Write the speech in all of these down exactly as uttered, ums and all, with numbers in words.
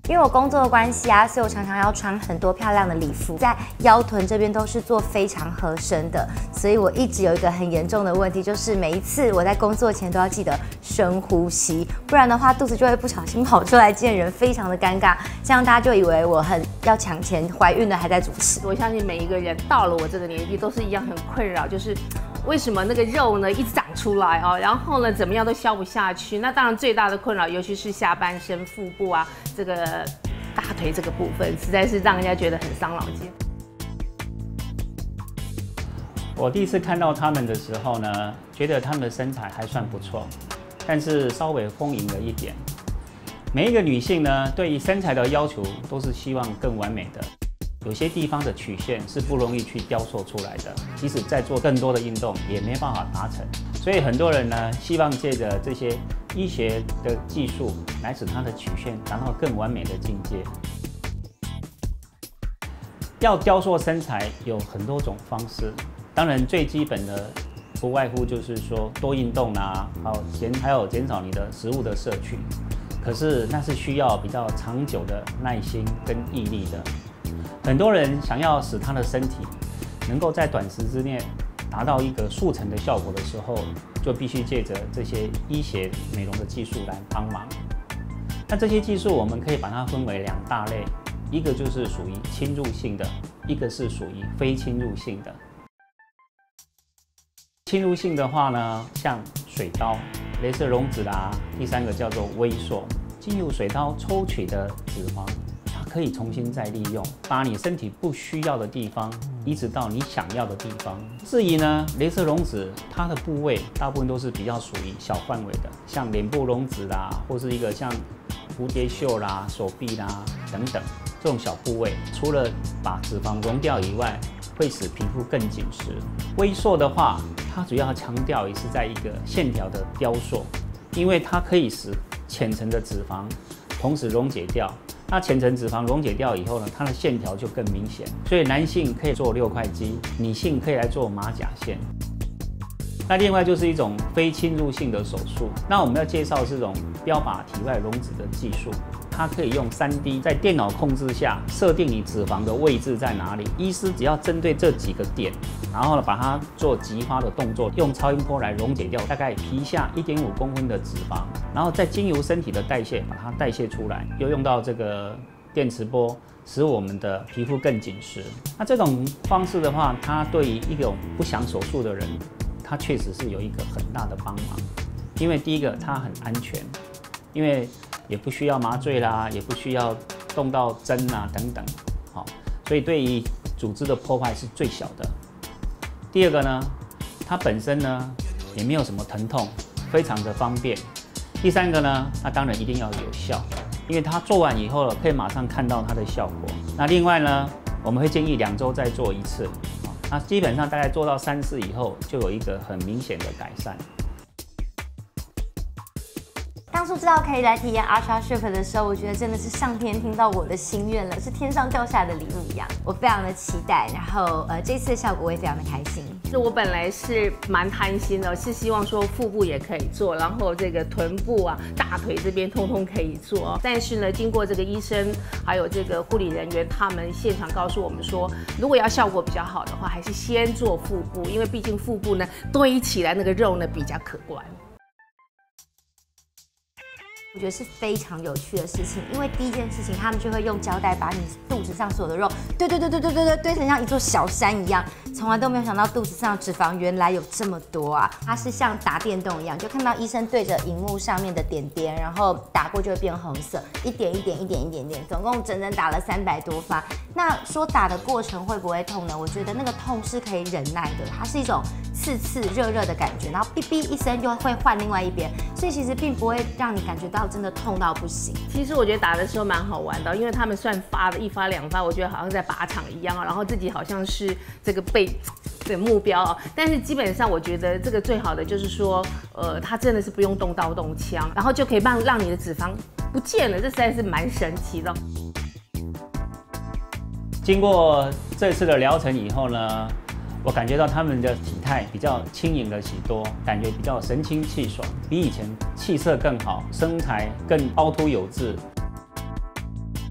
因为我工作的关系啊，所以我常常要穿很多漂亮的礼服，在腰臀这边都是做非常合身的，所以我一直有一个很严重的问题，就是每一次我在工作前都要记得深呼吸，不然的话肚子就会不小心跑出来见人，非常的尴尬，这样大家就以为我很要抢钱，怀孕了还在主持。 我相信每一个人到了我这个年纪都是一样很困扰，就是为什么那个肉呢一直长出来哦，然后呢怎么样都消不下去。那当然最大的困扰，尤其是下半身、腹部啊，这个大腿这个部分，实在是让人家觉得很伤脑筋。 我第一次看到他们的时候呢，觉得他们的身材还算不错，但是稍微丰盈了一点。每一个女性呢，对于身材的要求都是希望更完美的。有些地方的曲线是不容易去雕塑出来的，即使在做更多的运动，也没办法达成。所以很多人呢，希望借着这些医学的技术，来使他的曲线达到更完美的境界。要雕塑身材有很多种方式，当然最基本的不外乎就是说多运动啊，还有减还有减少你的食物的摄取。可是那是需要比较长久的耐心跟毅力的。很多人想要使他的身体能够在短时之内达到一个速成的效果的时候，就必须借着这些医学美容的技术来帮忙。那这些技术我们可以把它分为两大类，一个就是属于侵入性的，一个是属于非侵入性的。侵入性的话呢，像水刀、雷射溶脂啦，第三个叫做微塑，经由水刀抽取的脂肪，它可以重新再利用，把你身体不需要的地方移植到你想要的地方。至于呢，雷射溶脂它的部位大部分都是比较属于小范围的，像脸部溶脂啦，或是一个像蝴蝶袖啦、手臂啦等等这种小部位，除了把脂肪溶掉以外，会使皮肤更紧实。微塑的话，它主要强调也是在一个线条的雕塑，因为它可以使浅层的脂肪同时溶解掉。那浅层脂肪溶解掉以后呢，它的线条就更明显。所以男性可以做六块肌，女性可以来做马甲线。那另外就是一种非侵入性的手术。那我们要介绍这种标靶体外溶脂的技术。它可以用 三 D 在电脑控制下设定你脂肪的位置在哪里，医师只要针对这几个点，然后呢把它做激发的动作，用超音波来溶解掉大概皮下 一点五公分的脂肪，然后再经由身体的代谢把它代谢出来，又用到这个电磁波，使我们的皮肤更紧实。那这种方式的话，它对于一种不想手术的人，它确实是有一个很大的帮忙，因为第一个它很安全，因为也不需要麻醉啦，也不需要动到针啊等等，好，所以对于组织的破坏是最小的。第二个呢，它本身呢也没有什么疼痛，非常的方便。第三个呢，那当然一定要有效，因为它做完以后可以马上看到它的效果。那另外呢，我们会建议两周再做一次，那基本上大概做到三次以后，就有一个很明显的改善。 当初知道可以来体验 Ultra Shape 的时候，我觉得真的是上天听到我的心愿了，是天上掉下来的礼物一样，我非常的期待。然后呃，这次的效果我也非常的开心。 是我本来是蛮贪心的，是希望说腹部也可以做，然后这个臀部啊、大腿这边通通可以做。但是呢，经过这个医生还有这个护理人员，他们现场告诉我们说，如果要效果比较好的话，还是先做腹部，因为毕竟腹部呢堆起来那个肉呢比较可观。 我觉得是非常有趣的事情，因为第一件事情，他们就会用胶带把你肚子上所有的肉堆堆堆堆堆堆堆堆成像一座小山一样，从来都没有想到肚子上的脂肪原来有这么多啊！它是像打电动一样，就看到医生对着荧幕上面的点点，然后打过就会变红色，一点一点一点一点点，总共整整打了三百多发。那说打的过程会不会痛呢？我觉得那个痛是可以忍耐的，它是一种刺刺热热的感觉，然后哔哔一声就会换另外一边，所以其实并不会让你感觉到真的痛到不行。 其实我觉得打的时候蛮好玩的，因为他们算发的一发两发，我觉得好像在靶场一样啊，然后自己好像是这个被的目标啊。但是基本上我觉得这个最好的就是说，呃，它真的是不用动刀动枪，然后就可以让让你的脂肪不见了，这实在是蛮神奇的。 经过这次的疗程以后呢，我感觉到他们的体态比较轻盈了许多，感觉比较神清气爽，比以前气色更好，身材更凹凸有致。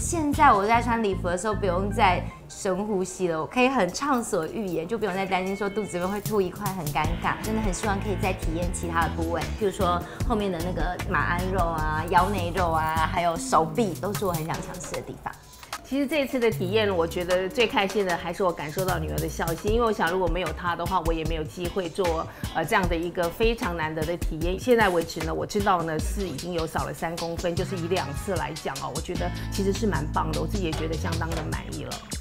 现在我在穿礼服的时候不用再深呼吸了，我可以很畅所欲言，就不用再担心说肚子里面会凸一块很尴尬。真的很希望可以再体验其他的部位，譬如说后面的那个马鞍肉啊、腰内肉啊，还有手臂，都是我很想尝试的地方。 其实这次的体验，我觉得最开心的还是我感受到女儿的孝心，因为我想如果没有她的话，我也没有机会做呃这样的一个非常难得的体验。现在为止呢，我知道呢是已经有少了三公分，就是以两次来讲哦，我觉得其实是蛮棒的，我自己也觉得相当的满意了。